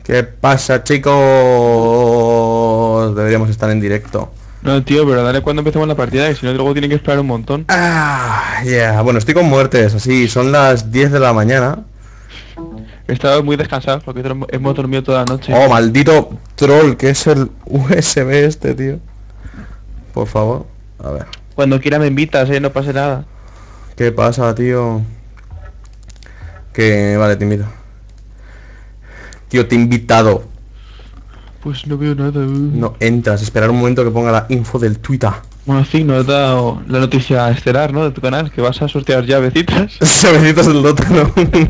¿Qué pasa, chicos? Deberíamos estar en directo. No, tío, pero dale cuando empecemos la partida, que si no luego tiene que esperar un montón. Bueno, estoy con muertes, así, son las 10 de la mañana. He estado muy descansado porque hemos dormido toda la noche. Oh, maldito troll, que es el USB este, tío. Por favor, a ver. Cuando quiera me invitas, no pasa nada. ¿Qué pasa, tío? Que... Vale, te invito. Tío, te he invitado. Pues no veo nada. No entras, esperar un momento que ponga la info del Twitter. Bueno, sí, nos has dado la noticia estelar, ¿no? De tu canal, que vas a sortear llavecitas. Llavecitas del Dota, ¿no?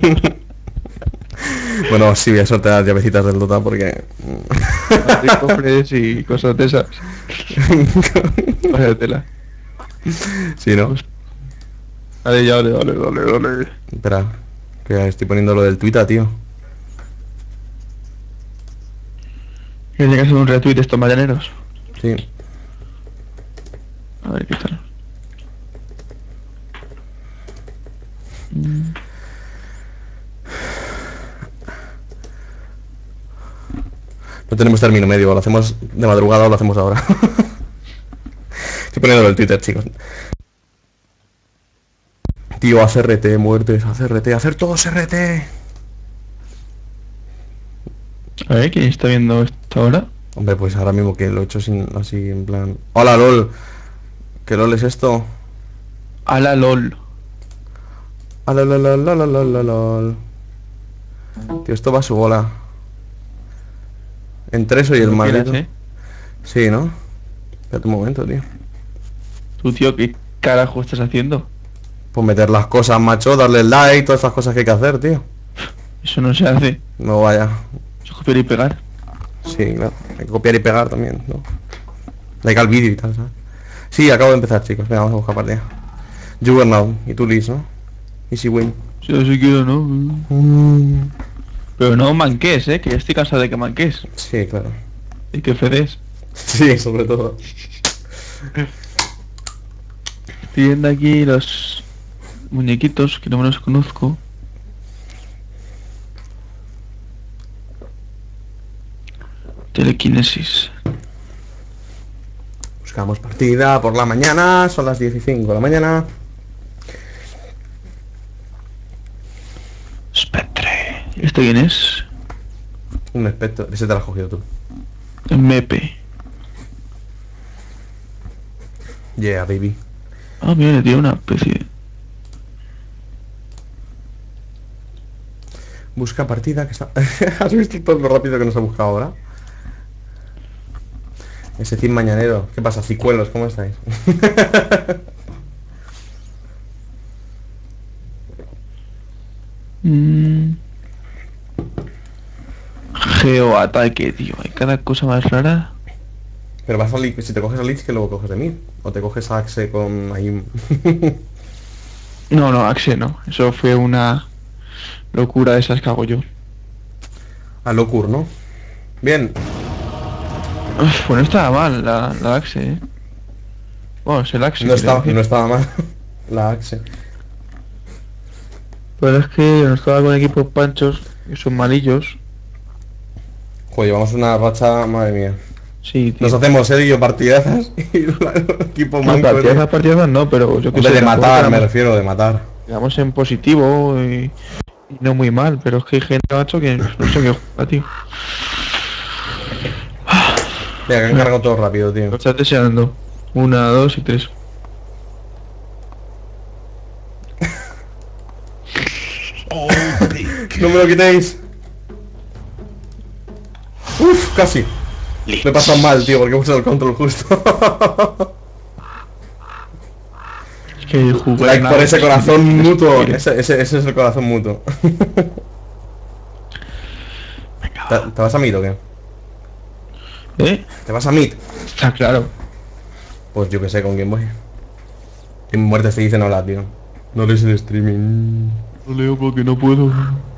Bueno, sí, voy a sortear llavecitas del Dota porque... Cofres y cosas de esas. Vaya tela. Sí, ¿no? Dale, ya, dale. Espera, que estoy poniendo lo del Twitter, tío. Que tiene que hacer un retweet de estos mañaneros. Sí. A ver qué tal. No tenemos término medio, lo hacemos de madrugada o lo hacemos ahora. Estoy poniéndolo en el Twitter, chicos. Tío, haz RT, muertes, haz RT, hacer todos RT. A ver, ¿quién está viendo esto ahora? Hombre, pues ahora mismo que lo he hecho sin, así en plan... ¡Hola, LOL! ¿Qué LOL es esto? A la LOL. ¡Hola, LOL! Tío, esto va a su bola. Entre eso y el Como maldito. quieras, Sí, ¿no? Espérate un momento, tío. Tú, tío, ¿qué carajo estás haciendo? Pues meter las cosas, macho, darle like, todas esas cosas que hay que hacer, tío. Eso no se hace. No vaya. Eso es copiar y pegar. Sí, claro. Hay que copiar y pegar también, ¿no? Like al vídeo y tal, ¿sabes? Sí, acabo de empezar, chicos. Venga, vamos a buscar partida. Juggernaut. Y tú, Liz, ¿no? Easy win. Si yo sí quiero, ¿no? Pero no manques, que ya estoy cansado de que manques. Sí, claro. Y que fedes. Sí, sobre todo. Estoy viendo aquí los muñequitos que no me los conozco. Telequinesis. Buscamos partida por la mañana. Son las 15 de la mañana. Spectre. ¿Esto quién es? Un espectro. Ese te lo has cogido tú. Mepe. Yeah, baby. Ah, mira, tiene una especie. Busca partida que está... ¿Has visto todo lo rápido que nos ha buscado ahora? Ese Cid mañanero. ¿Qué pasa, cicuelos? ¿Cómo estáis? Geoataque, tío. Hay cada cosa más rara. Pero vas a Lich, si te coges a Lich, que luego coges de mí. O te coges a Axe con ahí... No, Axe no. Eso fue una locura de esas que hago yo. a Locur, ¿no? Bien. Uf, pues no estaba mal la Axe, Bueno, es el Axe. No estaba mal. La Axe. Pero es que yo no estaba con equipos panchos, que son malillos. Joder, llevamos una racha, madre mía. Sí, tío. Nos hacemos Eddie y yo partidazas y el equipo No, manco. partidas no, pero yo que Hombre, sé. de matar, me quedamos- refiero, de matar. Quedamos en positivo y no muy mal, pero es que hay gente, macho, que no sé qué juega, tío. Venga, que han cargado todo rápido, tío. Lo estás deseando. 1, 2 y 3. No me lo quitéis. Uf, casi. Me he pasado mal, tío, porque he usado el control justo. Es que jugar Like nada, por ese es corazón que- mutuo. Ese es el corazón mutuo. ¿Te vas a Meet o qué? ¿Te vas a Meet? Está claro. Pues yo que sé con quién voy. En muerte se dice no hablar, tío. No lees el streaming. Lo leo porque no puedo.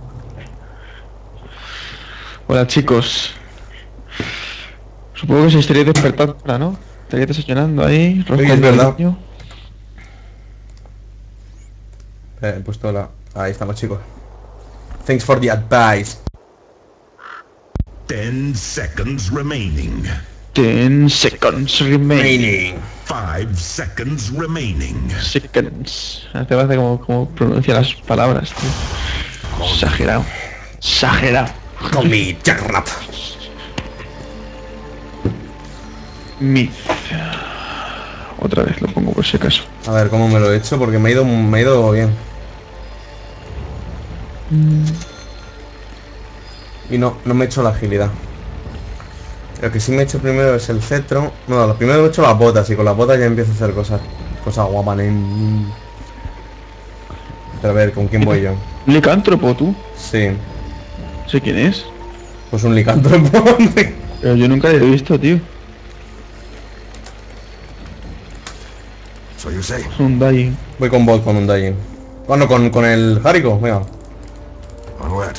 Hola, chicos. Supongo que se estaría despertando ahora, ¿no? Estaría desayunando ahí, Oye, es roscando el verdad. niño. He puesto la... Ahí estamos, chicos. Thanks for the advice. 10 seconds remaining. 10 seconds remaining. 5 seconds remaining. Seconds. Te parece como pronuncia las palabras, tío. Exagerado. Exagerado. Con mi Jackrap. Myth. Otra vez lo pongo por si acaso. A ver cómo me lo he hecho, porque me ha ido bien. Y no me he hecho la agilidad. Lo que sí me he hecho primero es el cetro. No, lo primero me he hecho las botas y con las botas ya empiezo a hacer cosas guapas. Pero a ver, ¿con quién voy yo? ¿Licántropo tú? Sí, ¿Sé quién es? pues un licántropo. Pero yo nunca lo he visto, tío. So you say? Es un dying. Voy con bot, con un Dying. Bueno, con el Hariko, venga. Onward.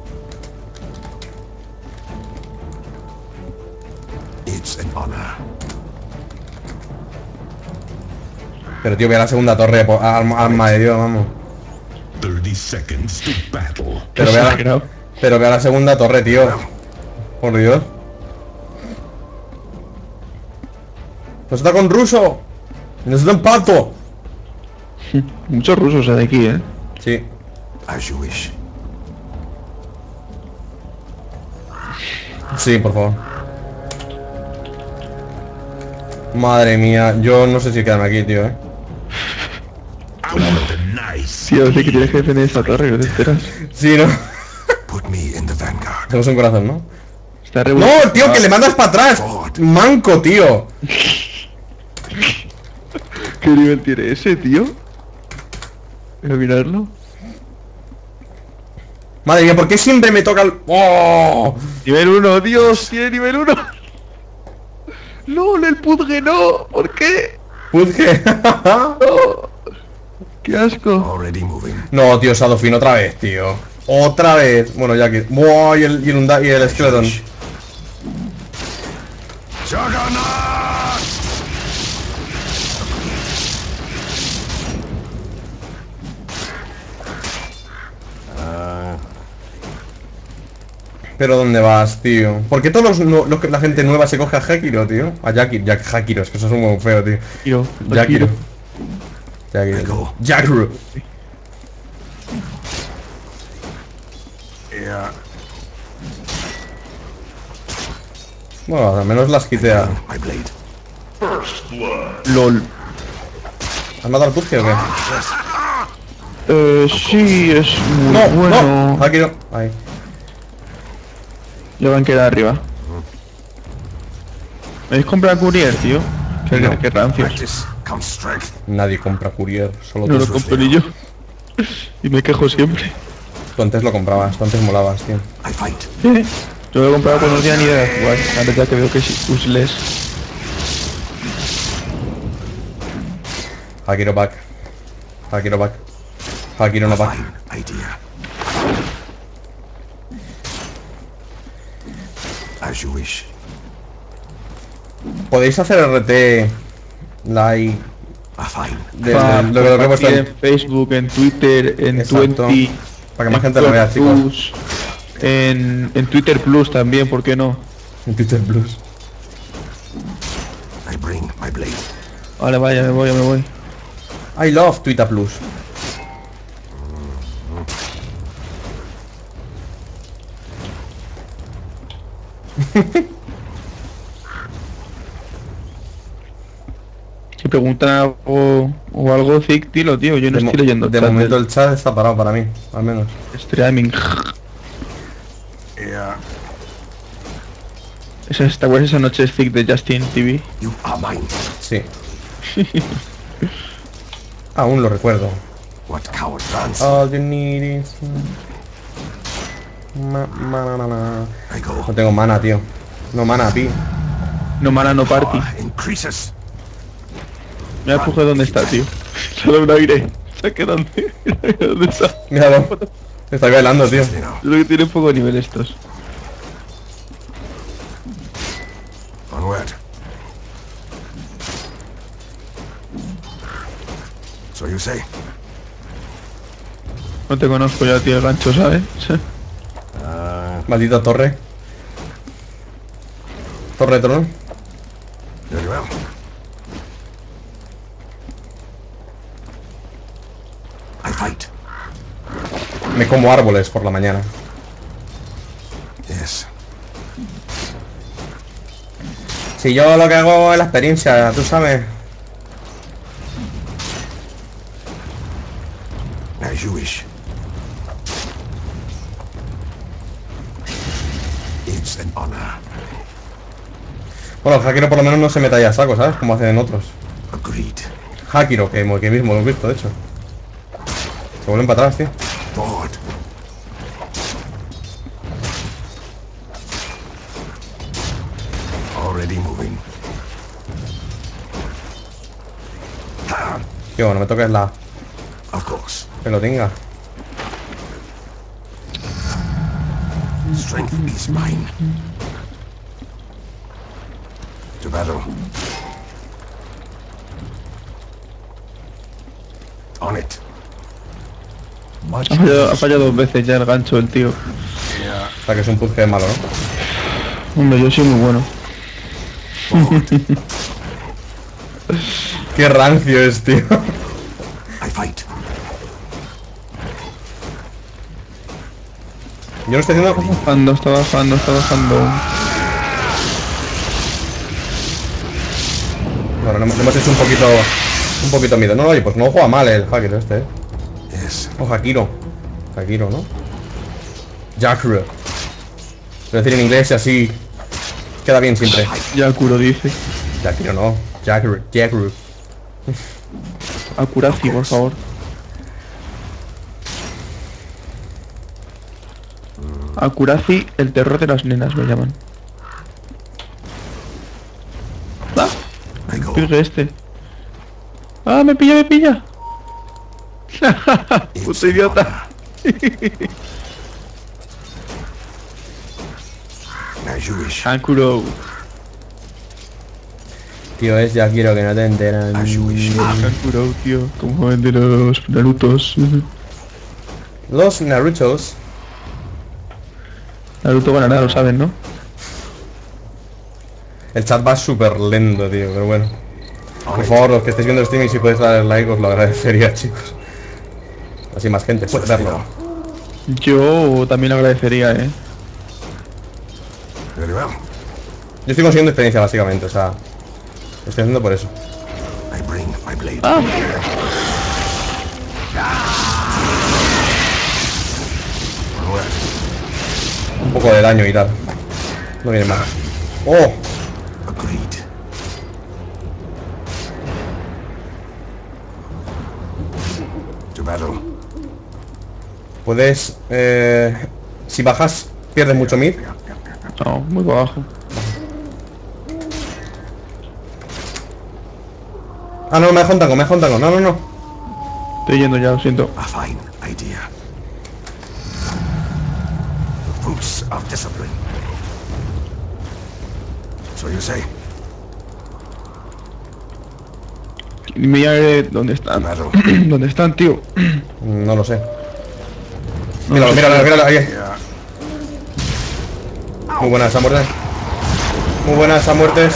It's an honor. Pero tío, ve a la segunda torre, alma de Dios, vamos. 30 seconds to battle. Pero ve a la segunda torre, tío. Por Dios. Pues está con ruso. Necesito empato. Muchos rusos hay de aquí, ¿eh? Sí. As you wish. Sí, por favor. Madre mía, yo no sé si quedarme aquí, tío, Out of the nice. Tío, sé que tienes que defender esta torre, ¿qué te esperas? Sí, ¿no? Put me in the vanguard. Hacemos un corazón, ¿no? Está ¡No, tío, que le mandas para atrás! ¡Manco, tío! ¿Qué nivel tiene ese, tío? Voy a mirarlo. Madre mía, ¿por qué siempre me toca el...? ¡Oh! Nivel 1, Dios, tiene nivel 1. No, el Pudge no. ¿Por qué? Pudge. No. Qué asco. Already moving. No, tío, Shadowfin otra vez, tío. Otra vez. Bueno, ya que... ¡Buah! Y el Skeleton. Juggernaut! Pero ¿dónde vas, tío? ¿Por qué todos la gente nueva se coge a Hakiro, tío? A Hakiro, es que eso es muy feo, tío. Jakiro. Jakiro. Yeah. Bueno, al menos las quitea. My blade. LOL. ¿Has matado al Pudge o qué? Sí, es muy No, bueno. no, Hakiro. Ahí. Le van a quedar arriba. ¿Me habéis comprado Courier, tío? Qué rancios. Practice comes strength. Nadie compra Courier, solo No tú. lo compro ni yo. Y me quejo siempre. Tú antes lo comprabas, tú antes molabas, tío. I fight. Yo lo he comprado cuando no tenía ni idea de jugar. La verdad que veo que es useless. Hakiro back. Hakiro back. Hakiro no back. Fine idea. As you wish. Podéis hacer RT like A fine. de lo que he puesto en Facebook, en Twitter, en Exacto. 20. Para que más en gente lo vea, chicos. Plus, en Twitter Plus también, ¿por qué no? En Twitter Plus. I bring my blade. Vale, vaya, me voy. I love Twitter Plus. Si preguntan algo o algo, Zic, dilo, tío. Yo no estoy leyendo. De chat momento del el chat está parado para mí, al menos. streaming. Yeah. ¿Te acuerdas esa noche Zic de Justin TV? You are mine. Sí. Aún lo recuerdo. What coward runs? All you need is... Mana. I go. No tengo mana, tío. No mana, pi. No mana, no party. Increases. Me empuje dónde está, tío. Solo un aire. ¿Sabes qué dónde? ¿Dónde está? Míralo. Está bailando, tío. You know. Lo que tiene poco nivel estos. Onward. So you say? No te conozco ya, tío, el gancho, ¿sabes? Maldita torre. Torre, ¿no? Very well. I fight. Me como árboles por la mañana. Yes. Si yo lo que hago es la experiencia, tú sabes. As you wish. It's an honor. Bueno, el Hakiro por lo menos no se mete ahí a saco, ¿sabes? Como hacen en otros. Agreed. Hakiro, que mismo lo he visto, de hecho. Se vuelven para atrás, tío. Forward. Already moving. Tío, no me toques la Of course. pelotinga. Strength is mine. To battle. On it. Much Ha fallado 2 veces ya el gancho el tío. O sea que es un puzzle malo, ¿no? Hombre, yo soy muy bueno. Qué rancio es, tío. I fight. Yo lo estoy haciendo... Bajando, está bajando, está bajando. Bueno, le hemos hecho un poquito miedo. No, oye, pues no juega mal el Hakiro este, Yes. O Hakiro. Hakiro, ¿no? Jakiro. Lo decir en inglés y así queda bien siempre. Yakuro dice. Jakiro no. Jakiro. Jakiro. Akurazi, por favor. Akurazi, el terror de las nenas me llaman. ¡Ah! I go. Pirgue este. ¡Ah, me pilla, me pilla! It's Puto an idiota. honor. As you wish. Akuro. Tío, es Jakiro que no te enteran. As you wish. Akuro, tío. Como el de los Narutos. Los Narutos. Naruto ganará, lo saben, ¿no? El chat va súper lento, tío, pero bueno. Por favor, los que estéis viendo el stream y si podéis dar like os lo agradecería, chicos. Así más gente puede verlo. Yo también agradecería, ¿eh? Very well. Yo estoy consiguiendo experiencia básicamente, o sea, lo estoy haciendo por eso. I bring my blade. ¡Ah! Onward. Un poco de daño y tal. No viene más. ¡Oh! Agreed. To battle. Puedes... si bajas, pierdes mucho mid. No, muy para abajo. Ah, no, me deja un tango, me deja un tango. No, no, no. Estoy yendo ya, lo siento. A fine idea. The fruits of discipline. So you say. Mira dónde están. Battle. ¿Dónde están, tío? No lo sé. No Míralo, sé. míralo, míralo, ahí. Yeah. Muy buena esa muerte. Muy buena esa muerte.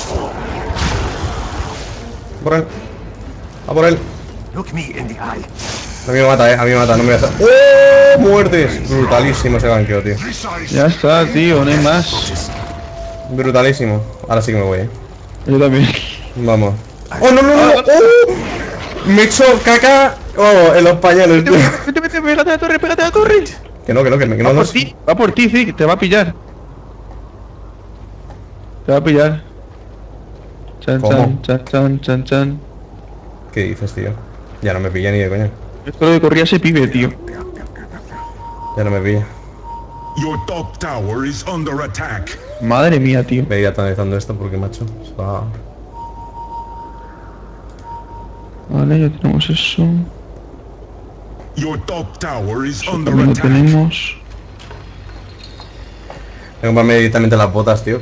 Por él. A por él. Look me in the eye. A mí me mata, a mí me mata, no me voy a hacer. ¡Oh! Muertes. Brutalísimo ese ganqueo, tío. Ya está, tío, no hay más. Brutalísimo. Ahora sí que me voy, Yo también. Vamos. ¡Oh, no, no, no! ¡Oh! Me he hecho caca. Oh, en los pañales, tío. Vete, vete, pégate a la torre, pégate a la torre. Que no, que Va no. por ti, sí, que te va a pillar. Te va a pillar. Chan, ¿Cómo? chan, chan, chan, chan. ¿Qué dices, tío? Ya no me pilla ni de coña. Esto lo que corría ese pibe, tío. Ya no me pilla. Your top tower is under attack. Madre mía, tío. Voy a ir analizando esto porque, macho, se va... Vale, ya tenemos eso. Your top tower is Eso under también lo attack. tenemos. Voy a comprarme directamente las botas, tío.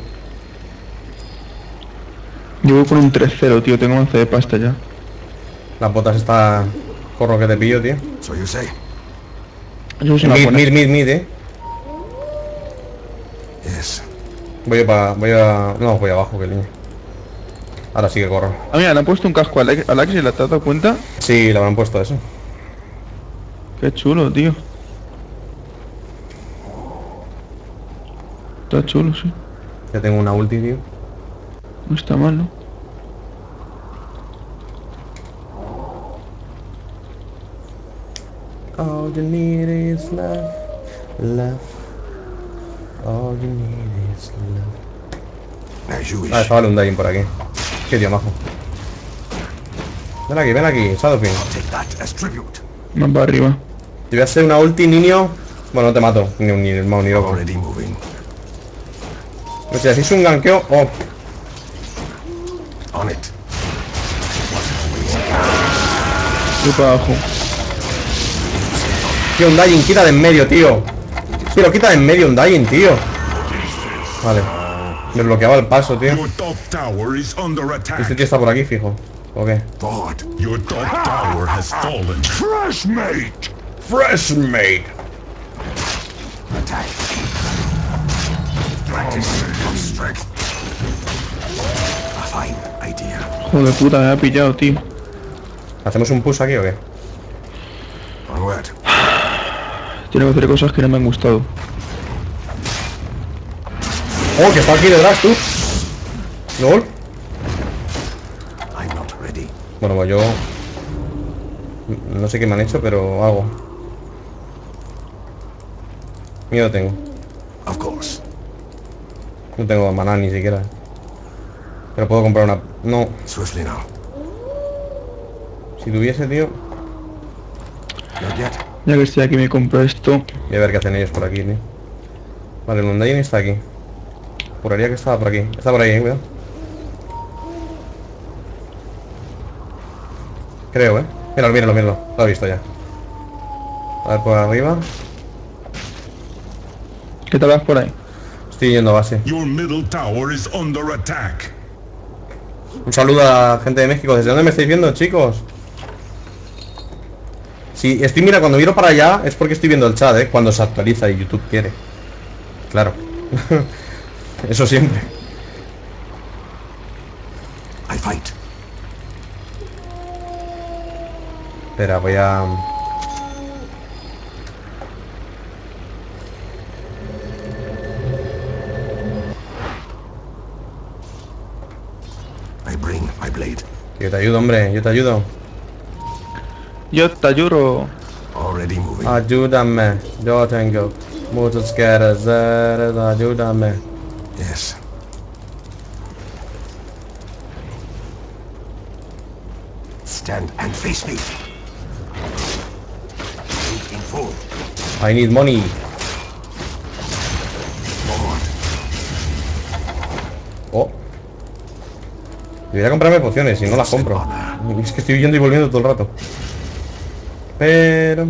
Yo voy con un 3-0, tío. Tengo 11 de pasta ya. Las botas está... Corro que te pillo, tío. So you say. Yo uso una Mid, buena. mid, mid, mid, Yes. No, voy abajo, que niño. Ahora sí que corro. Ah, mira, le han puesto un casco al Alex y le has dado cuenta. Sí, le habrán puesto eso. Qué chulo, tío. Está chulo, sí. Ya tengo una ulti, tío. No está mal, ¿no? All you need is love, love. All you need is love. As you Ah, wish. chaval, un Dying por aquí. Qué tío majo. Ven aquí, Shadowfin. Take that as tribute. Más para arriba. Te voy a hacer una ulti, niño. Bueno, no te mato, ni el mouse ni loco. Already moving. Pero si hacéis un ganqueo. Oh, On it. Voy para abajo. tío, un Dying, quita de en medio, tío. Pero quita de en medio un Dying, tío. Vale. Me bloqueaba el paso, tío. Your top tower is under Este attack. tío está por aquí, fijo. ¿O qué? Forward. Your top tower has fallen. Fresh mate. Fresh mate. Attack. Practice of strength. A fine idea. Joder puta, me ha pillado, tío. ¿Hacemos un push aquí o qué? Onward. Tiene que hacer cosas que no me han gustado. Oh, que está aquí detrás, tú. ¿Lol? I'm not ready. Bueno, pues yo... No sé qué me han hecho, pero algo. Miedo tengo. Of course. No tengo maná ni siquiera. Pero puedo comprar una... No. Swiftly now. Si tuviese, tío... Not yet. Ya que estoy aquí me compro esto. Voy a ver qué hacen ellos por aquí, tío. Vale, el Undying está aquí. Juraría que estaba por aquí. Está por ahí, cuidado. Creo, Míralo, míralo, míralo. Lo he visto ya. A ver por arriba. ¿Qué tal vas por ahí? Estoy yendo a base. Your middle tower is under attack. Un saludo a la gente de México. ¿Desde dónde me estáis viendo, chicos? Sí, estoy, mira, cuando miro para allá es porque estoy viendo el chat, cuando se actualiza y YouTube quiere. Claro. Eso siempre. I fight. Espera, voy a... I bring my blade. Yo te ayudo, hombre, yo te ayudo. Yo te ayudo. Already moving. Ayúdame, yo tengo muchos que hacer, ayúdame. Yes. Stand and face me. Move in full. I need money. Forward. Oh. Debería comprarme pociones, si no las compro. Es que estoy yendo y volviendo todo el rato. Pero...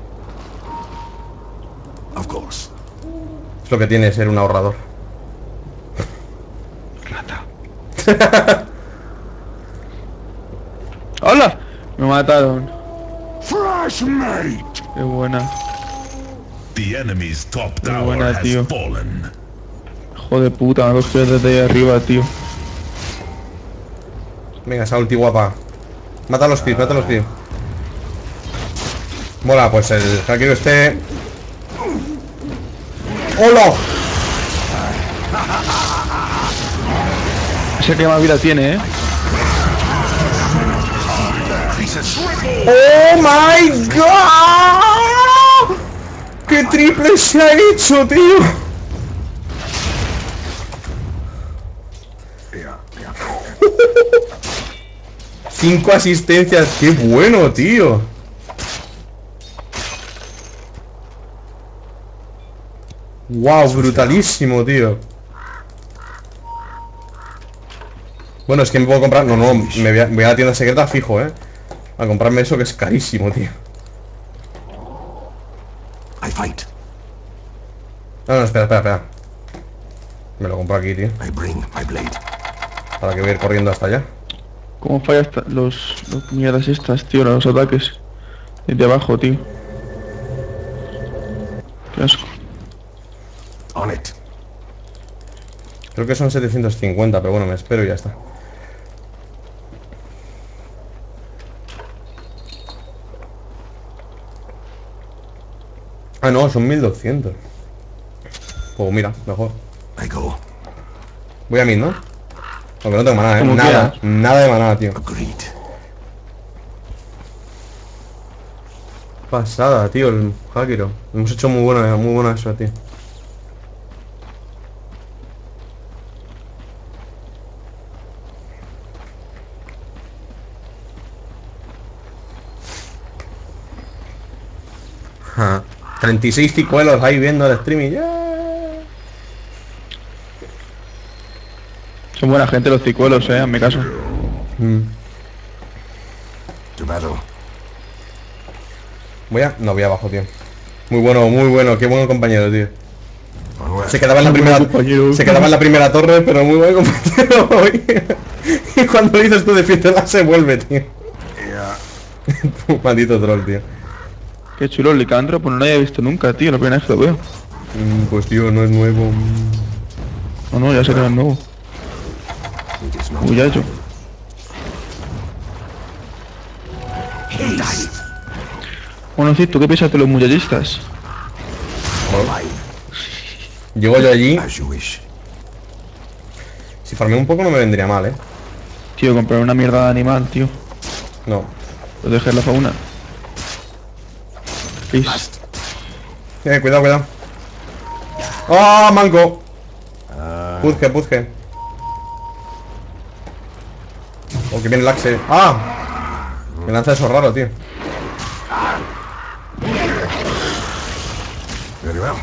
Of course. es lo que tiene ser un ahorrador. Rata. ¡Hola! Me mataron. Fresh mate. Qué buena. The enemy's top Qué tower buena, has tío. fallen. Joder puta, me ha cogido desde ahí arriba, tío. Venga, esa ulti guapa. Mata a los creeps, mata a los creeps. Mola, pues el hackero este... ¡Hola! Ese que más vida tiene, ¡Oh my god! ¡Qué triple se ha hecho, tío! Yeah. 5 asistencias, qué bueno, tío. Wow, brutalísimo, tío. Bueno, es que me puedo comprar... No, no, voy a la tienda secreta fijo, a comprarme eso que es carísimo, tío. I fight. No, no, espera. Me lo compro aquí, tío. I bring my blade. Para que voy a ir corriendo hasta allá. ¿Cómo fallan los mierdas estas, tío? Los ataques. Desde abajo, tío. Qué asco. On it. Creo que son 750, pero bueno, me espero y ya está. Ah, no, son 1200. Pues mira, mejor. I go. Voy a mí, ¿no? Porque no tengo maná, Como nada, quieras. nada de maná, tío. Agreed. Pasada, tío, el Hakiro. Hemos hecho muy buena eso, tío. Ja. 36 picuelos ahí viendo el streaming. ¡Yeah! Son buena gente los cicuelos, en mi caso. To battle. No, voy abajo, tío. Muy bueno, qué buen compañero, tío. Onward. Se quedaba en la primera. compañero. Se quedaba en la primera torre, pero muy buen compañero. Y cuando dices tú defiéndela se vuelve, tío. Yeah. Maldito troll, tío. Qué chulo el licantro, pues no lo había visto nunca, tío, la primera vez que lo veo. Pues tío, no es nuevo. No, no, ya sé que no es nuevo. It is not. Muchacho. Haste. Bueno, sí, ¿tú qué piensas de los muchachistas? Llego yo allí. As you wish. Si farmeo un poco no me vendría mal, Tío, comprar una mierda de animal, tío. No. Proteger la fauna. Please. Must. Cuidado. ¡Ah, manco! Puzge. Oh, que viene el axe. ¡Ah! Me lanza eso raro, tío. Very well.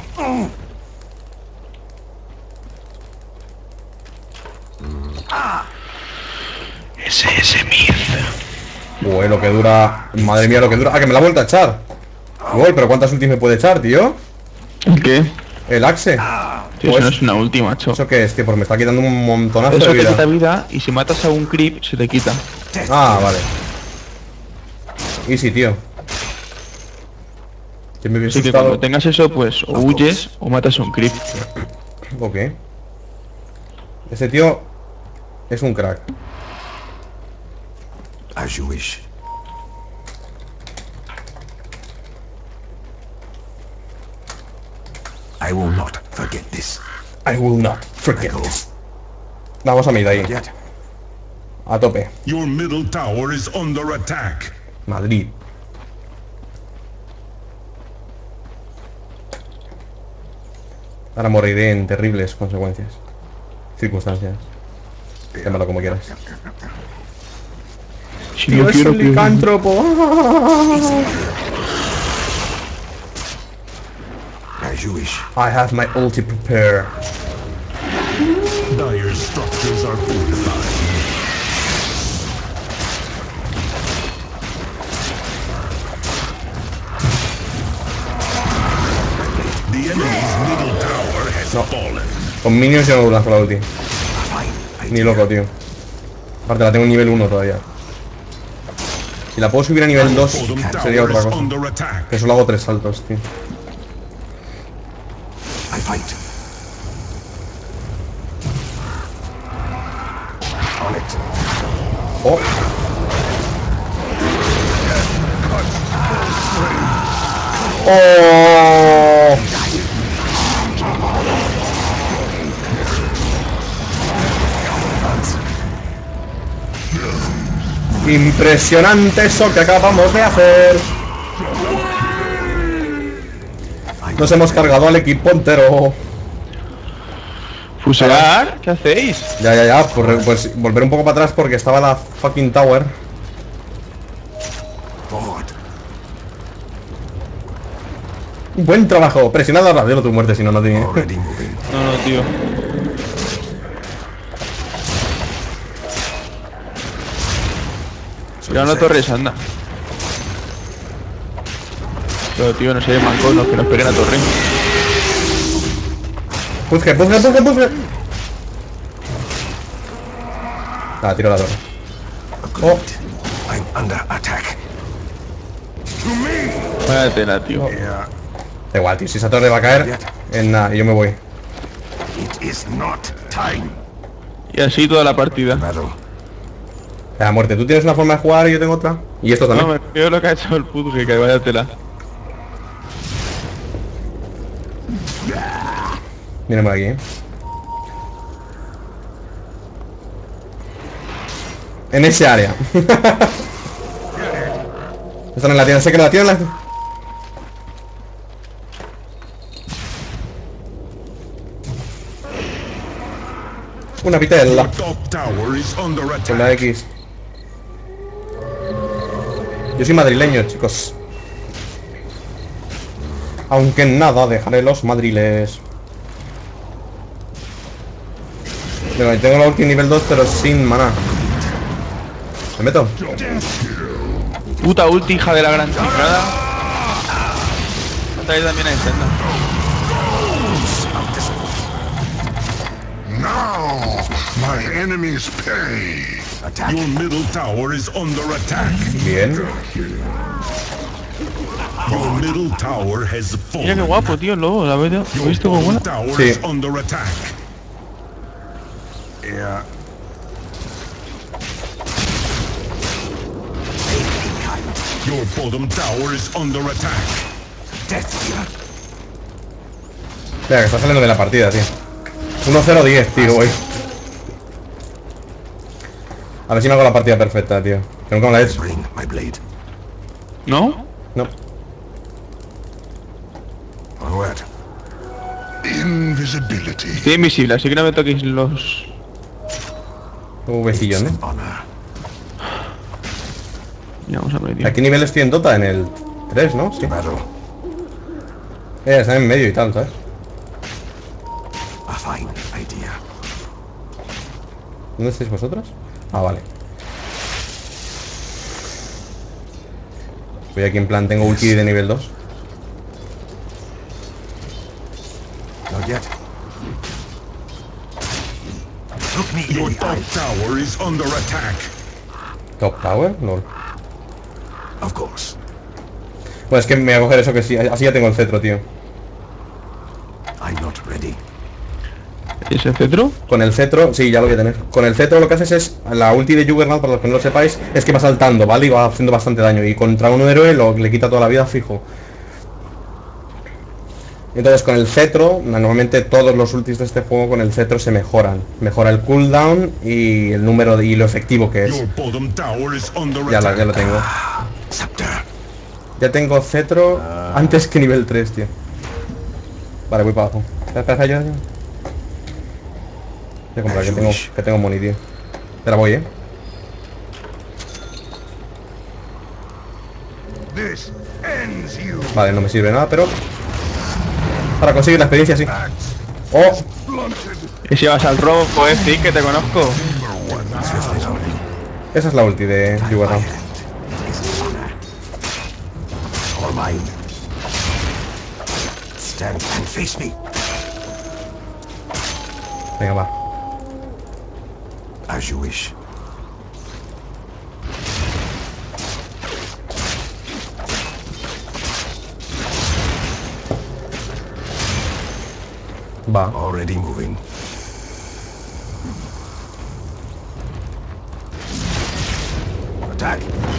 Ese mierda. Uy, lo que dura. Madre mía, lo que dura. Ah, que me la ha vuelto a echar. Uy, pero ¿cuántas ultis me puede echar, tío? ¿El qué? El axe. Tío, Pues- eso no es una última, macho. ¿Eso qué es, tío? Pues me está quitando un montonazo Eso de te quita vida. vida y si matas a un creep se te quita. Ah, vale. Easy, tío. Que me había Así que asustado. cuando tengas eso, pues o huyes o matas a un creep. Ok. Ese tío es un crack. As you wish. I will not forget this. I will not forget this. Vamos a mid ahí. Yet. A tope. Your middle tower is under attack. Madrid. Ahora moriré en terribles consecuencias. Circunstancias. Llámalo como quieras. Si no quiero que... licántropo. As you wish. I have my ulti prepared. Dire structures are fortified. The enemy's middle tower has fallen. Con minions yo no lanzo la ulti. Fine. Ni loco, tío. Aparte la tengo en nivel 1 todavía. Si la puedo subir a nivel 2 Bottom sería tower otra is cosa. under attack. Que solo hago 3 saltos, tío. I fight. On it. Oh. Oh. Impresionante eso que acabamos de hacer. Nos hemos cargado al equipo entero. ¿Fuselar? ¿Qué hacéis? Ya, pues volver un poco para atrás porque estaba la fucking tower. Forward. Buen trabajo, presionad a radio tu muerte si no, no tiene. Already moving. No, tío. Tira una torre anda. Pero tío, no sé, manconos que nos peguen a torre. Puzge. Ah, tiro la torre. Oh. I'm under attack. Vaya tela, tío. Yeah. Da igual, tío, si esa torre va a caer, en nada, yo me voy. It is not time. Y así toda la partida. Battle. La muerte, tú tienes una forma de jugar y yo tengo otra. Y esto No, también. me veo lo que ha hecho el Pudge, que vaya tela. Miren por aquí, En ese área. Están en la tienda, sé que la tienda. Una Your pitella. top tower is under Con la attack. X. Yo soy madrileño, chicos. Aunque nada, dejaré los madriles. Bueno, tengo la ulti nivel 2, pero sin maná. ¿Me meto? Puta ulti, hija de la gran chingada. Esta vez también hay senda. Now, my enemies pay. Attack. Your middle tower is under attack. Bien. Your middle tower has Mira qué fallen. guapo, tío, el lobo. ¿La has Your visto cómo bottom mola? tower Sí. is under attack. Yeah. Your bottom tower is under attack. Death here. Mira, que está saliendo de la partida, tío. 1-0-10, tío, voy. A ver si me hago la partida perfecta, tío. Que nunca me la he hecho. Bring my blade. ¿No? No. Onward. Invisibility. Estoy invisible, así que no me toquéis los... Vecillo, ¿no? Honor. Ya vamos a ver, tío. ¿A qué nivel estoy en Dota? En el 3, ¿no? Sí. Battle. Está en medio y tal, ¿sabes? A fine idea. ¿Dónde estáis vosotros? Ah, vale. Voy aquí en plan, tengo ulti de nivel 2. Not yet. Look me Your in the top eye. tower is under attack. Top Tower, no. Of course. Pues es que me voy a coger eso que sí, así ya tengo el cetro, tío. I'm not ready. ¿Ese cetro? Con el cetro, sí, ya lo voy a tener. Con el cetro lo que haces es, la ulti de Juggernaut, para los que no lo sepáis, es que va saltando, ¿vale? Y va haciendo bastante daño. Y contra un héroe le quita toda la vida fijo. Entonces con el cetro, normalmente todos los ultis de este juego con el cetro se mejoran. Mejora el cooldown y el número y lo efectivo que es. Your bottom tower is under Ya attack. lo tengo. Scepter. Ya tengo cetro antes que nivel 3, tío. Vale, voy para abajo. Espera, ya. Voy a comprar, que tengo money, tío. Te la voy, This ends you. Vale, no me sirve nada, pero... Para conseguir la experiencia, sí. ¡Oh! Y si vas al robo, pues sí, que te conozco. Esa es la ulti de Juggernaut. Is honor. All mine. Stand and face me. Venga, va. As you wish. Va. Already moving. Attack.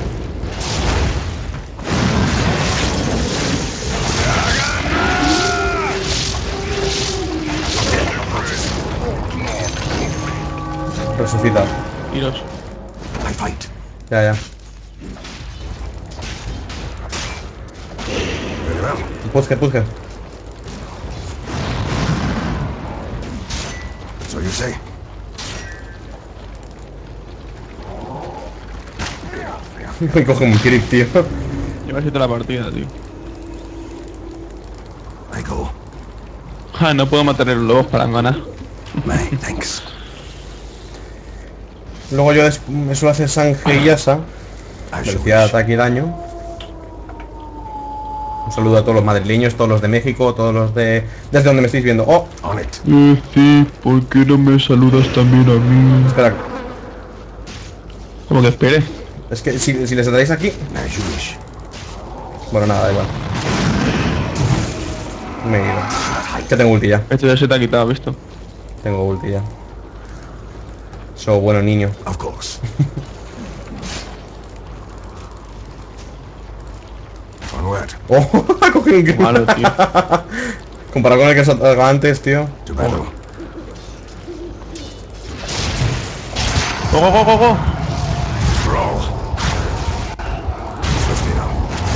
Resucita. Iros. I fight. Ya. Very well. Puzge. So you say. Me coge un creep, tío. Llevas toda la partida, tío. I go. Ah, no puedo matar a los lobos para ganar. My thanks. Luego yo me suelo hacer Sange y Yasa. As you Velocidad de wish. ataque y daño. Un saludo a todos los madrileños, todos los de México, todos los de... Desde donde me estáis viendo. ¡Oh! On it. Sí, ¿por qué no me saludas también a mí? Espera. Como que espere. Es que si les traéis aquí... As you wish. Bueno, nada, da igual. Me he ido. Que tengo ulti ya. Esto ya se te ha quitado, ¿visto? Tengo ulti ya. So bueno niño. Of course. Onward. Oh, ha cogido un kill. Malo, tío. Comparado con el que salga antes, tío. To battle. ¡Go, go, go, go, go! Brawl. Swiftly now.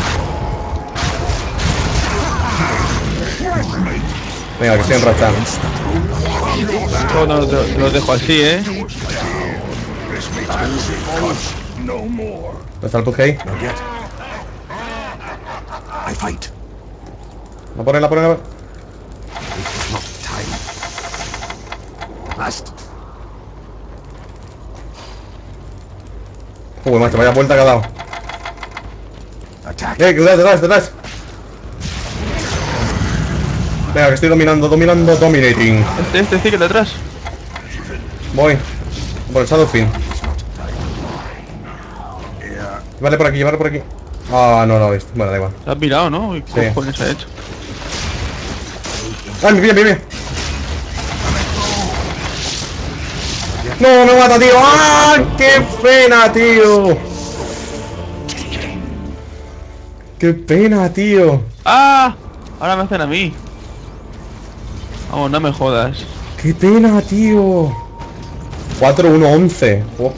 Venga, que estoy enrachando. Oh, no, te los dejo así, ¿Dónde está el push ahí? Not yet. I fight. La ponen, la ponen. It is not time. Last. Uy, macho, vaya vuelta que ha dado. Attack. Detrás, detrás, detrás. Venga, que estoy dominating. Este sí que de atrás. Voy. Por el Shadowfin. Vale por aquí, llevarlo por aquí. Ah, no lo he visto. Bueno, da igual. Te has mirado, ¿no? ¿Qué Sí. cojones ha hecho? ¡Ay, me pilla! ¡No, me mata, tío! ¡Ah! ¡Qué pena, tío! ¡Qué pena, tío! ¡Ah! Ahora me hacen a mí. Vamos, no me jodas. ¡Qué pena, tío! 4-1-11. Oh.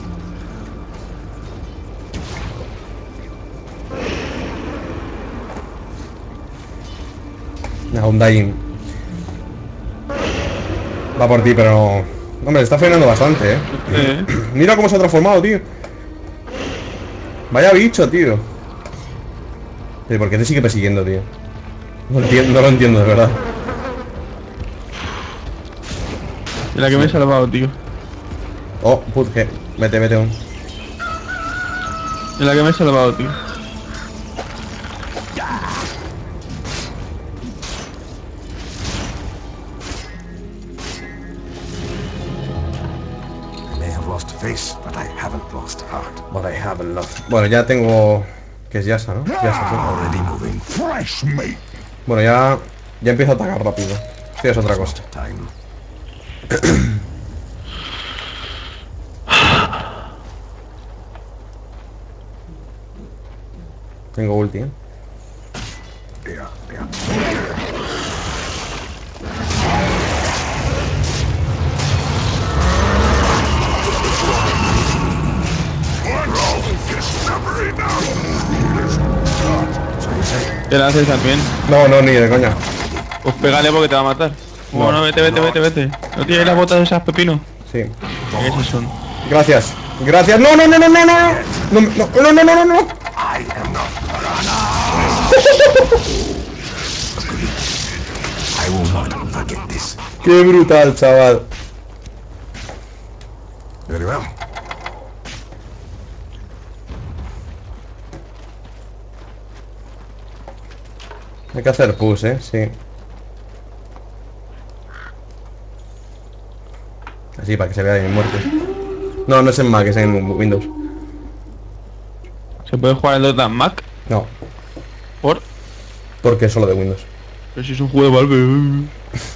No, un dying. Va por ti, pero no. Hombre, está frenando bastante, Mira cómo se ha transformado, tío. Vaya bicho, tío. ¿Pero por qué te sigue persiguiendo, tío? No lo entiendo, de verdad. De la que me he salvado, tío. Oh, put, que. Vete. De la que me he salvado, tío. I may have lost face, but I haven't lost heart. But I haven't lost. Bueno, ya tengo. Que es Yasa, ¿no? Yasa, sí. Already moving. Fresh meat. Bueno, ya empiezo a atacar rápido. Sí, es otra cosa. Time. Tengo ulti, Yeah. Te la haces también. No, ni de coña. Pues pégale porque te va a matar. Bueno, vete. ¿No tienes las botas esas, Pepino? Sí. Esas son. Gracias. No. No. I am not Piranha. I will not forget this. Qué brutal, chaval. Very well. Hay que hacer push, sí. Así, para que se vea bien muerte. No es en Mac, es en Windows. ¿Se puede jugar en Dota Mac? No, porque es solo de Windows. Pero si es un juego de Valve.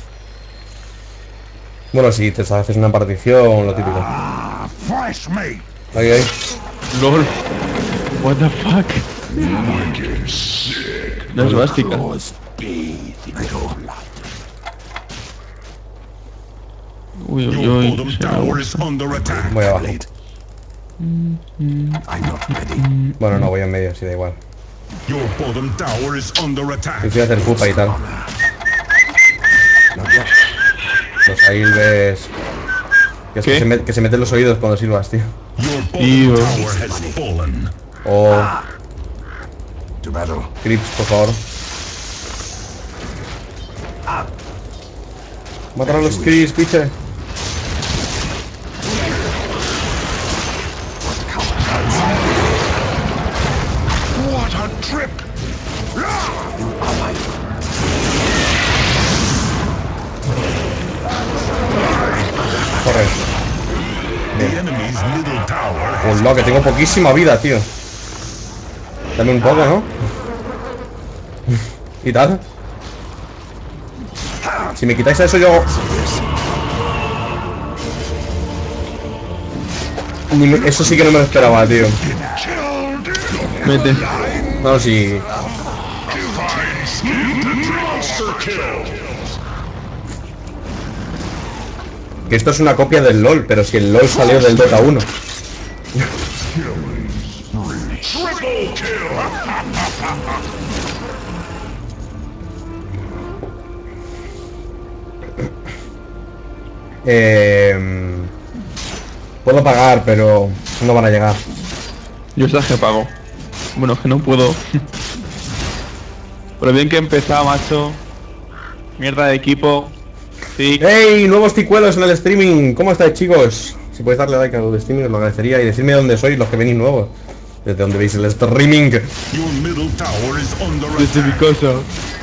Bueno, si te haces una partición, lo típico. Fresh meat. Ahí. LOL. What the fuck. No es bástica. I go. Uy, Your uy, bottom se me tower agua. is under attack. Voy abajo. Blade. I'm not ready. Bueno, no, voy en medio, sí, da igual. Your bottom tower is under attack. Yo voy a hacer pupa y tal. Not yet. Los silbes. Que, es ¿Qué? que se meten los oídos cuando silbas, tío. Your bottom Tío. tower has fallen. Oh, To battle. Crips, por favor. Matar a los Crips, piche. What a trip! Corre. The enemy's middle tower Pues no, que tengo poquísima vida, tío. Dame un poco, ¿no? ¿Y tal? Si me quitáis eso yo... Eso sí que no me lo esperaba, tío. Vete. No, sí. Que esto es una copia del LOL, pero si el LOL salió del Dota 1. Puedo pagar, pero no van a llegar. Yo estás que pago. Bueno, es que no puedo. Pero bien que he empezado, macho. Mierda de equipo. Sí. ¡Hey! Nuevos ticuelos en el streaming. ¿Cómo estáis, chicos? Si podéis darle like al streaming os lo agradecería. Y decirme dónde sois los que venís nuevos. Desde donde veis el streaming. Your middle tower is under Desde mi attack. casa.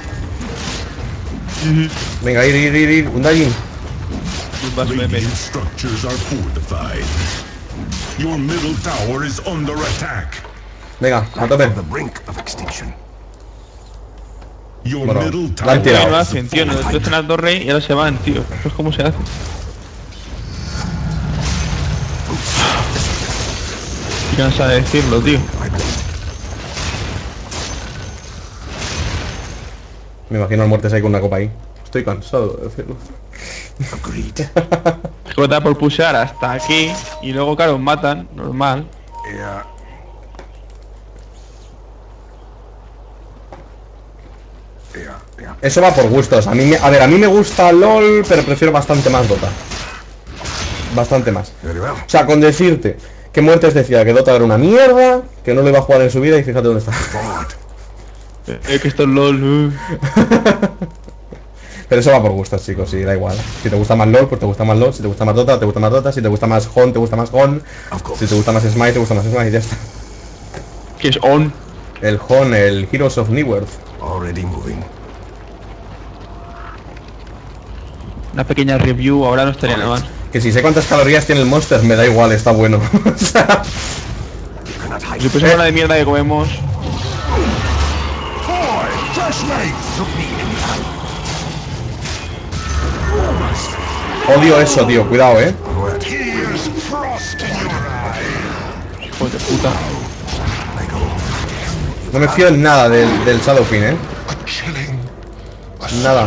Venga, ir. Un Dajin. Más memes. Radiant structures are fortified. Your middle tower is under attack. Venga, a tope. On the brink of extinction. Your Bueno, middle la han tower tirado. No lo hacen, tío. Nos destrozan al torre y ahora se van, tío. Eso es como se hace. ¿Qué cansado de decirlo, tío? Me imagino al muertes ahí con una copa ahí. Estoy cansado de decirlo. Agreed. Es que votar por pushear hasta aquí y luego, claro, matan, normal. Yeah. Yeah. Eso va por gustos. A ver, a mí me gusta LOL, pero prefiero bastante más Dota. Bastante más. Very well. O sea, con decirte que Muertes decía que Dota era una mierda, que no lo iba a jugar en su vida y fíjate dónde está. Forward. Que esto es LOL. Pero eso va por gustos, chicos, sí, da igual. Si te gusta más LOL, pues te gusta más LOL. Si te gusta más Dota, te gusta más Dota. Si te gusta más Hon, te gusta más Hon. Of course. Si te gusta más Smite, te gusta más Smite, ya está. Que es on. El Hon, el Heroes of Newerth. Already moving. Una pequeña review, ahora no estaría nada mal. Que si sé cuántas calorías tiene el Monster, me da igual, está bueno. O sea, You cannot hide. Si fuese una de mierda que comemos. Boy, fresh legs. Look me in the eye. odio eso, tío, cuidado, Wet. Here's frost in your eye. Hijo de puta. I go. No me fío en nada del Shadowfin, A chilling. Nada.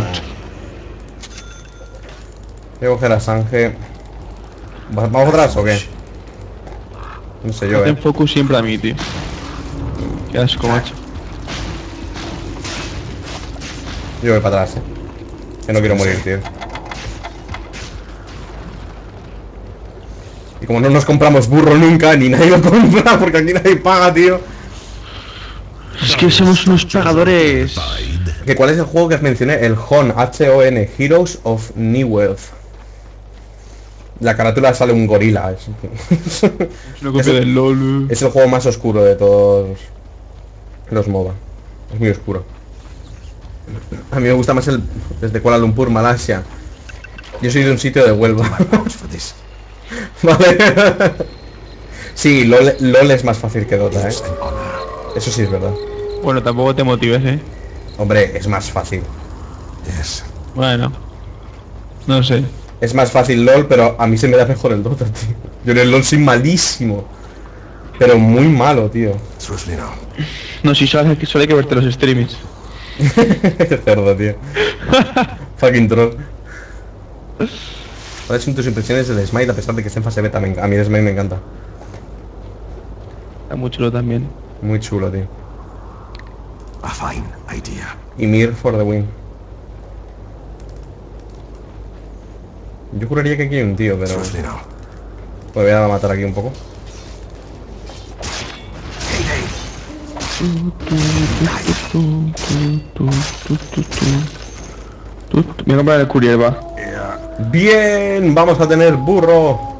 Voy a coger a Sange. ¿Vamos atrás o qué? No sé yo, Hacen focus siempre a mí, tío. Qué asco, macho. Yo voy para atrás, Que no quiero morir, tío. Y como no nos compramos burro nunca, ni nadie lo compra, porque aquí nadie paga, tío. Es que somos unos pagadores. ¿Que cuál es el juego que os mencioné? El HON, H-O-N, Heroes of Newerth. La carátula sale un gorila. Es una copia del LOL. Es el juego más oscuro de todos los MOBA. Es muy oscuro. A mí me gusta más el desde Kuala Lumpur, Malasia. Yo soy de un sitio de Huelva. Vouch for this. Vale. Sí, LOL es más fácil que Dota, It's an honor. Eso sí es verdad. Bueno, tampoco te motives, Hombre, es más fácil. Yes. Bueno. No sé. Es más fácil LOL, pero a mí se me da mejor el Dota, tío. Yo en el LOL soy malísimo. Pero muy malo, tío. Swiftly now. No, si solo hay que verte los streamings. Qué cerdo, tío. Fucking troll. ¿Cuáles son tus impresiones del Smite a pesar de que esté en fase beta? A mí el Smite me encanta. Está muy chulo también. Muy chulo, tío. A fine idea. Y Mir for the win. Yo juraría que aquí hay un tío, pero... Swiftly now. Me voy a matar aquí un poco. Voy a comprar el courier, va. Yeah. ¡Bien! ¡Vamos a tener burro!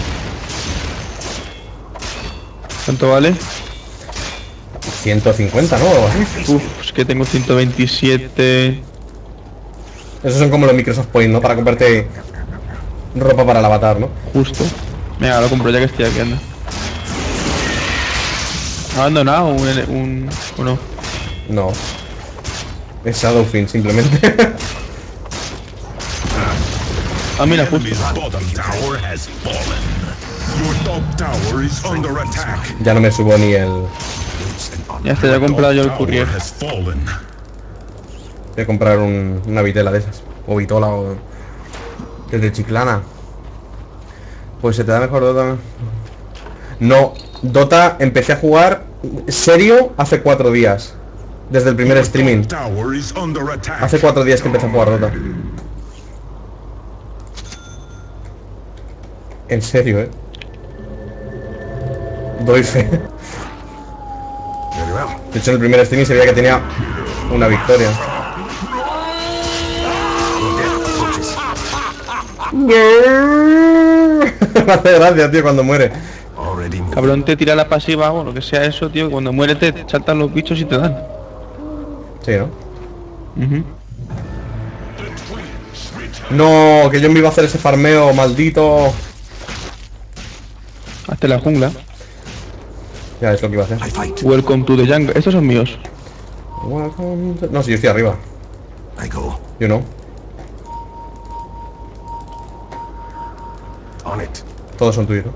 ¿Cuánto vale? 150, ¿no? Uf, es que tengo 127. Esos son como los Microsoft Points, ¿no? Para comprarte ropa para el avatar, ¿no? Justo. Venga, lo compro ya que estoy aquí, anda. ¿Ha abandonado un o no? No. Es Shadowfin, simplemente. Ah, mira, justo. Enemy's bottom tower has fallen. Your top tower is under attack. Ya no me subo ni el... It's an honor. Ya está, ya he comprado yo el Tower courier. has fallen. Voy a comprar una vitela de esas. O vitola o... Desde Chiclana. Pues se te da mejor Dota. No, Dota empecé a jugar serio hace 4 días. Desde el primer Your streaming. top tower is under attack. Hace 4 días que empecé a jugar Dota. En serio, doy fe. Very well. De hecho en el primer streaming se veía que tenía una victoria. Me hace gracia, tío, cuando muere. Already moving. Cabrón, te tira la pasiva o lo que sea eso, tío. Cuando muere te saltan los bichos y te dan. Sí, ¿no? Ujú. No, que yo me iba a hacer ese farmeo, maldito. Hazte la jungla. Ya, es lo que iba a hacer. I fight. Welcome to the jungle. Estos son míos. No, si yo estoy arriba. I go. Yo no. On it. Todos son tuyos, ¿no?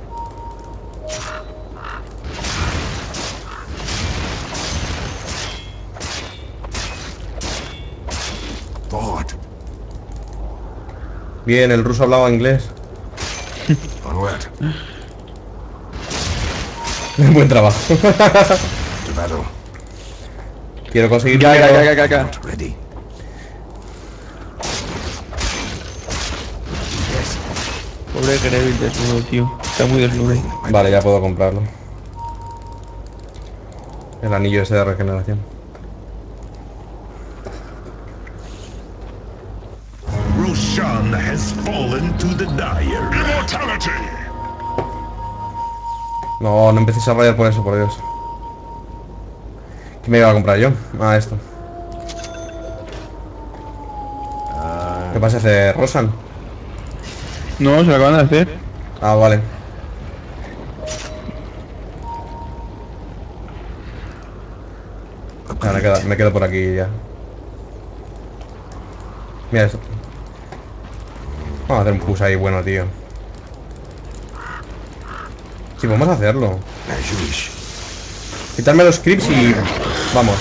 Forward. Bien, el ruso hablaba inglés. Onward. Buen trabajo. To battle. Quiero conseguir Caca, dinero. caca, caca. Not ready. Yes. Pobre Greville desnudo, tío. Está muy desnudo. Vale, ya puedo comprarlo. El anillo ese de regeneración. Roshan has fallen to the dire. Immortality. No, no empecéis a rayar por eso, por Dios. ¿Qué me iba a comprar yo? Ah, esto. ¿Qué pasa hace Rosan? No, se lo acaban de hacer. Ah, vale. Ya, me quedo por aquí ya. Mira esto. Vamos a hacer un push ahí bueno, tío. Sí, vamos a hacerlo. As you wish. Quitarme los creeps y... Vamos.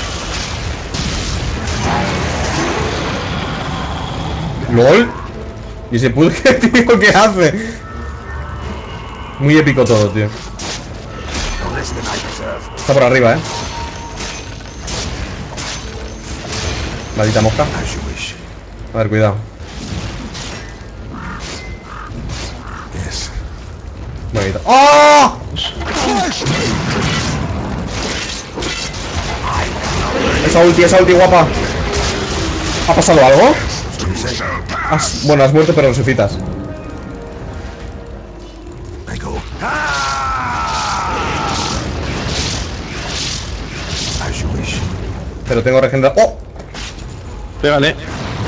¿LOL? ¿Y ese pulque, tío, qué hace? Muy épico todo, tío. No less than I deserve. Está por arriba, Maldita mosca. As you wish. A ver, cuidado. Yes. Bonito. ¡Oh! Esa ulti guapa. ¿Ha pasado algo? Bueno, has muerto pero resucitas. I go. As you wish. Pero tengo regeneración. ¡Oh! Pégale.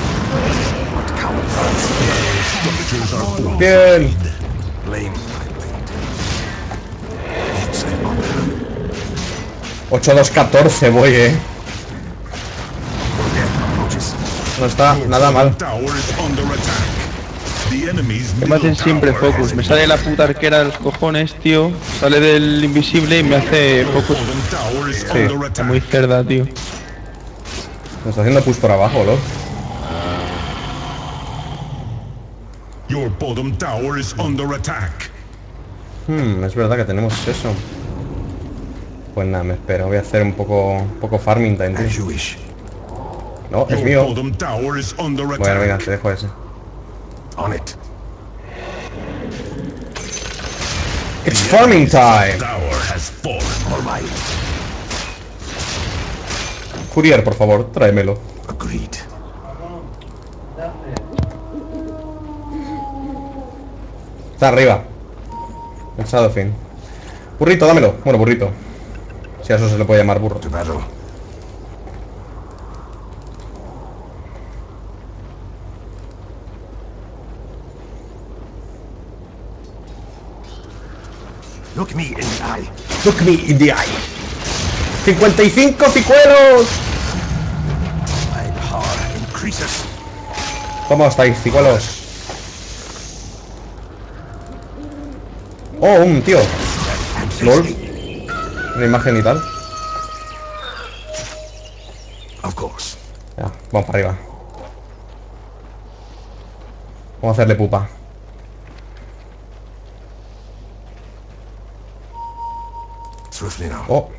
Structures are fortified. Bien. Blame my blade. It's an honor. 8-2-14 voy, Forget approaches. No está nada mal. Tower is under attack. The enemy's Que me hacen middle siempre tower focus. has Me sale la puta arquera de los cojones, tío. Sale del invisible y me hace focus. bottom tower is Sí, under Está muy attack. cerda, tío. Me está haciendo push por abajo, ¿no? Your bottom tower is under attack. Es verdad que tenemos eso. Pues nada, me espero. Voy a hacer un poco farming time, As tío. you wish. No, es Your mío. bottom tower is under Bueno, venga, attack. te dejo ese. On it. It's farming time. Tower has fallen. All mine. Courier, por favor, tráemelo. Agreed. Está arriba. El Shadowfiend. Burrito, dámelo. Bueno, burrito. Si a eso se le puede llamar burro. To battle. Look me in the eye. Look me in the eye. 55 cicuelos. My power increases. ¿Cómo estáis, cicuelos? Oh, un tío. LOL. Una imagen y tal. Of course. Ya, vamos para arriba. Vamos a hacerle pupa. Swiftly now. Oh.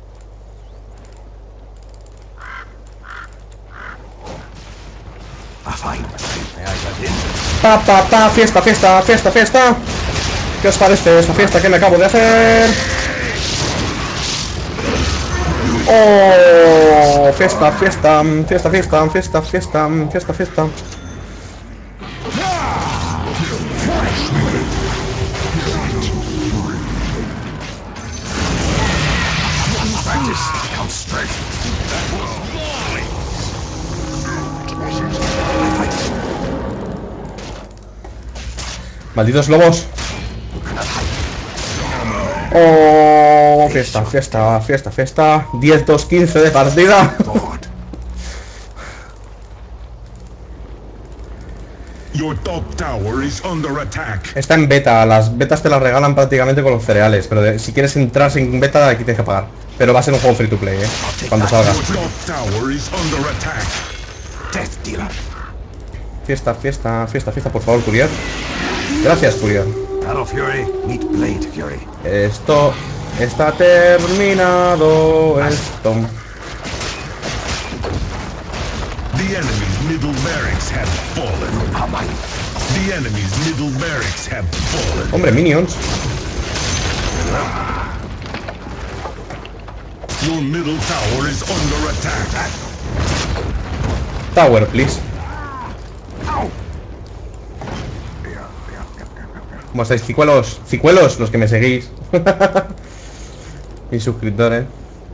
Fine. May I get in? Pa, fiesta, fiesta, fiesta, fiesta. ¿Qué os parece esta fiesta que me acabo de hacer? Oh, fiesta, fiesta, fiesta, fiesta, fiesta, fiesta, fiesta, fiesta. Practice. Come straight. Malditos lobos. Oh, fiesta, fiesta, fiesta, fiesta. 10-2-15 de partida. Forward. Your top tower is under attack. Está en beta, las betas te las regalan prácticamente con los cereales. Pero si quieres entrar sin beta, aquí tienes que pagar. Pero va a ser un juego free to play, cuando salga. Your top tower is under attack. Death dealer. Fiesta, fiesta, fiesta, fiesta, por favor, Courier. Gracias, Courier. Battle Fury. Meet Blade Fury. Esto está terminado. Esto. The enemy's middle barracks have fallen. Ah, mine. The enemy's middle barracks have fallen. Hombre, minions. Your middle tower is under attack. Tower, please. ¿Cómo estáis, cicuelos? Cicuelos, los que me seguís. Y suscriptores.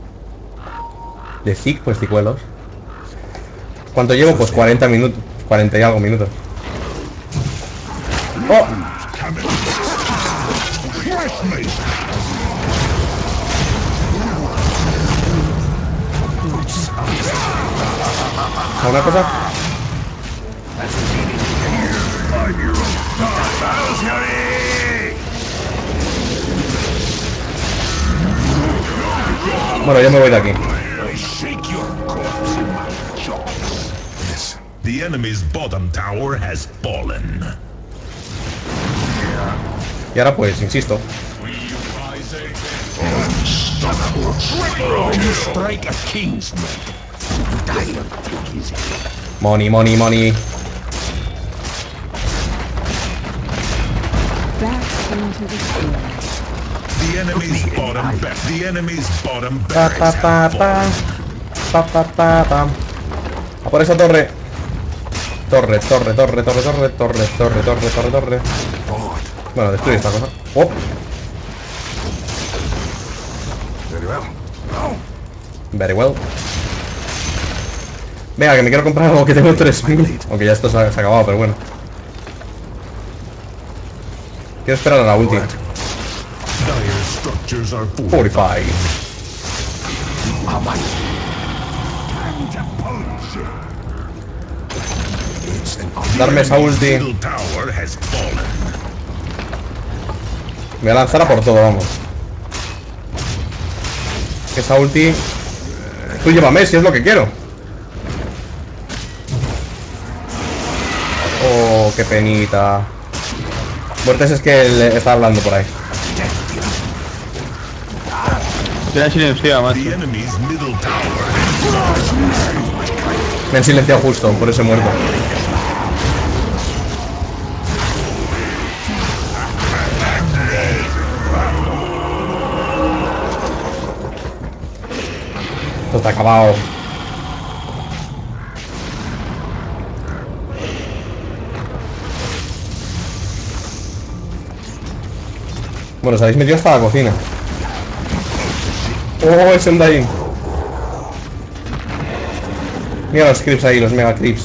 De cic, pues cicuelos. ¿Cuánto llevo? Pues 40 minutos. 40 y algo minutos. ¡Oh! ¿Alguna cosa? Battle Fury. Bueno, ya me voy de aquí. I shake your corpse in my jaws. Yes. The enemy's bottom tower has fallen. Y ahora pues, insisto. Strike a Kingsman. Die. Take his head. Money, money, money. Back into the field. The enemy's bottom The enemy's bottom Pa, barracks pa, pa, have pa. fallen. Pa, pa, pa, pa. A por esa torre. Torre, torre, torre, torre, torre, torre, torre, torre, torre, torre. Forward. Bueno, destruye esta cosa. Oh, Very well. Now. very well. Venga, que me quiero comprar algo, que tengo 3000. Aunque ya esto se ha acabado, pero bueno. Quiero esperar a la ulti. Dire structures are 45. Ah, mine. Time to punch. It's an Darme esa ulti. Middle tower has fallen. Me voy a lanzar a por todo, vamos. Esa ulti. Tú llévame, si es lo que quiero. Oh, qué penita. Muertes es que él está hablando por ahí. Tiene silenciado, macho. The enemy's middle tower Me han silenciado justo, por eso he muerto. Esto está acabado. Bueno, os habéis metido hasta la cocina. Oh, es un Undying. Mira los creeps ahí, los mega creeps.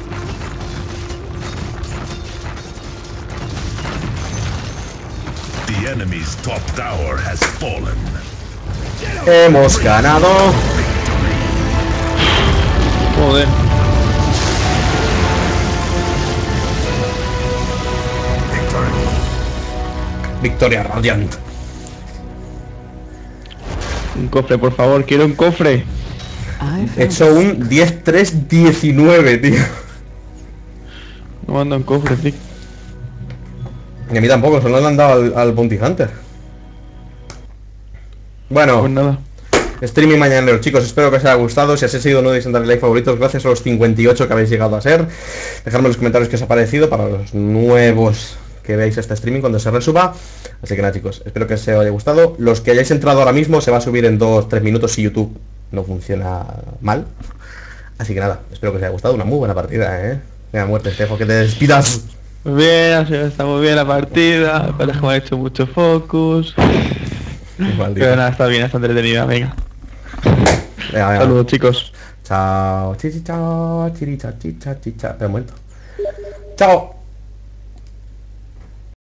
The enemy's top tower has fallen. Hemos ganado. Joder. Victoria Radiant. Un cofre, por favor, quiero un cofre. He hecho un 10-3-19, tío. No manda un cofre, tío. Y a mí tampoco, solo le han dado al Bounty Hunter. Bueno, Pues nada. streaming mañanero, chicos, espero que os haya gustado. Si os ha sido uno de mis like favoritos, gracias a los 58 que habéis llegado a ser. Dejadme en los comentarios qué os ha parecido para los nuevos que veáis este streaming cuando se resuba. Así que nada, chicos, espero que os haya gustado. Los que hayáis entrado ahora mismo se va a subir en 2-3 minutos si YouTube no funciona mal. Así que nada, espero que os haya gustado. Una muy buena partida, Venga, muerte, te dejo que te despidas. Muy bien, está muy bien la partida. Parece que me ha hecho mucho focus. Maldito. Pero nada, está bien, está entretenida, venga. Venga, venga. Saludos, chicos. Chao. Chichi, chao. Chiri, cha, chi, cha, chi, cha. Espera un momento. Chao.